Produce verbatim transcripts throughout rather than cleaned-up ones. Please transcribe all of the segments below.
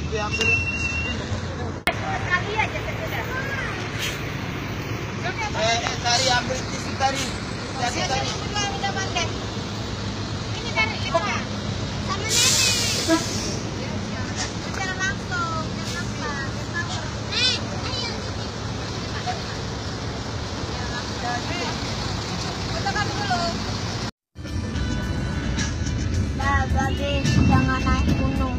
Diambil. Sekali aja sudah. Eh, eh, tari ambil tisu tari. Tari tari. Udah pandai. Ini tarik kita. Sama nenek. Bicara langsung. Kenapa? Nek, ayo. Kita kan dulu. Bah, babi jangan naik gunung.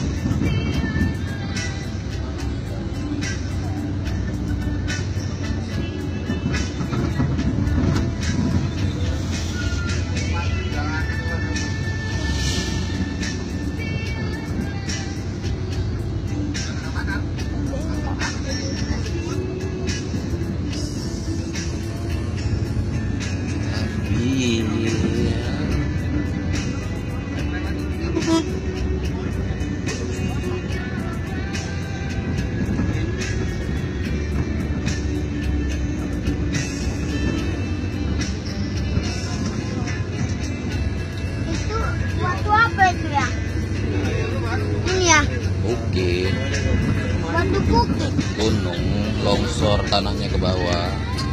Bukit, Batu bukit. gunung, longsor tanahnya ke bawah.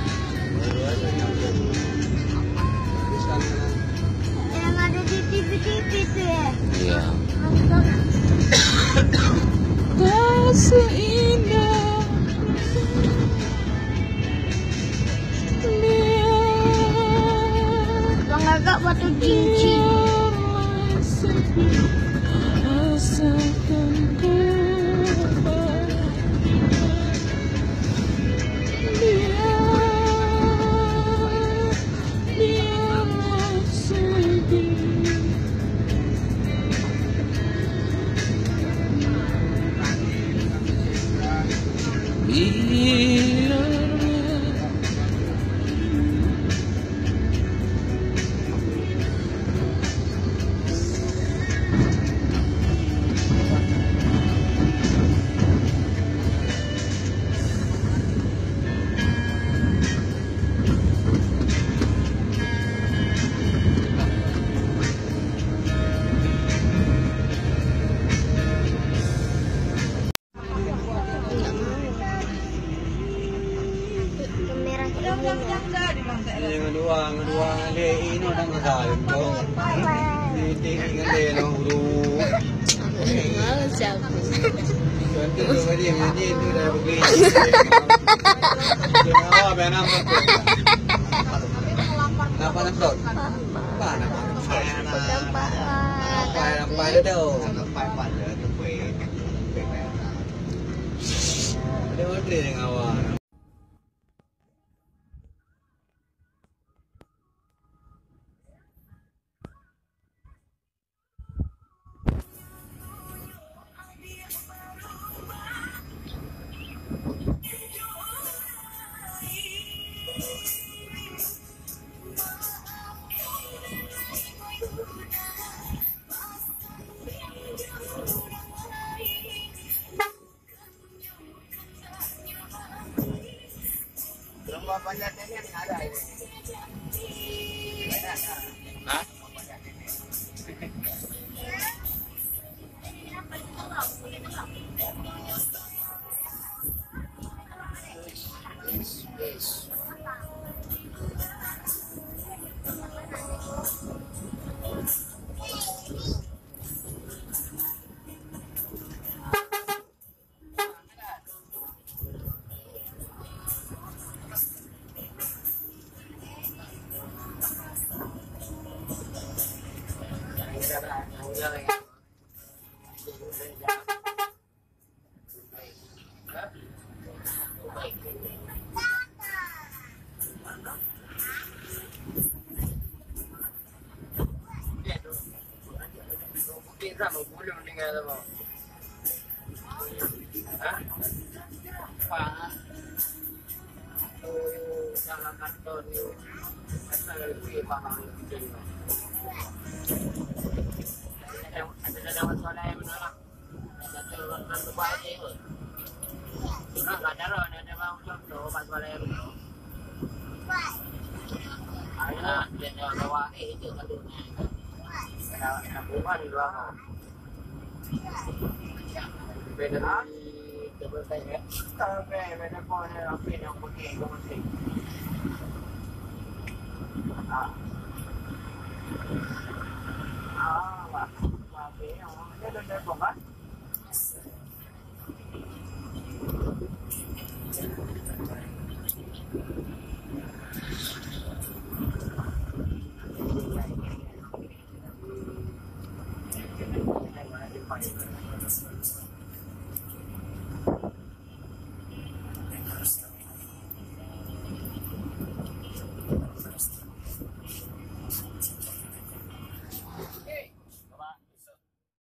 Yang ada di T V-T V itu ya. Iya. Bang agak batu cincin. Yang kedua, kedua dia ini udah ngegalin tuh. Tinggi gede no huruf. Ganti dulu dia ini itu udah begini. Oh, benar betul. Kenapa nempel? Apa anak? Saya anak. Apa anak pada tuh? Anak pada tuh kue. Ada order yang awal. Lomba panjat tebing ada ini. Hah? Beda dari kabel saya. Kabel beda pun apa yang pakai itu mesti. Ah. Ah, wah. Wah, dia orang dia dah buat. Thank you.